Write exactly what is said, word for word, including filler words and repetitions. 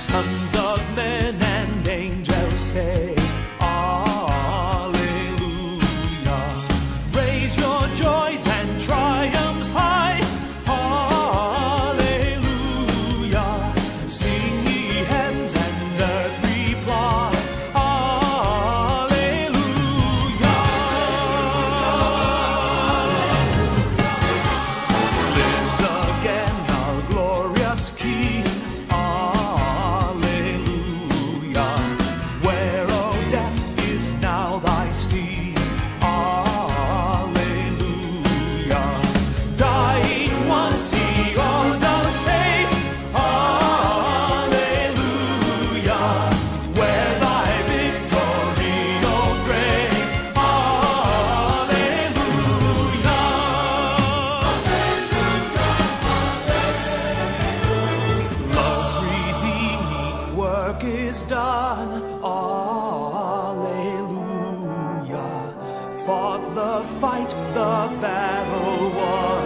Sons of men and angels say, Alleluia. Raise your joys and triumphs high. Alleluia. Sing ye heavens and earth reply. Alleluia. Lives again our glorious King. Alleluia. Where, O death, is now thy sting? Alleluia. Dying once, he all does save. Alleluia. Where thy victory, O grave. Alleluia. Love's redeeming work is done. Alleluia. Fought the fight, the battle won.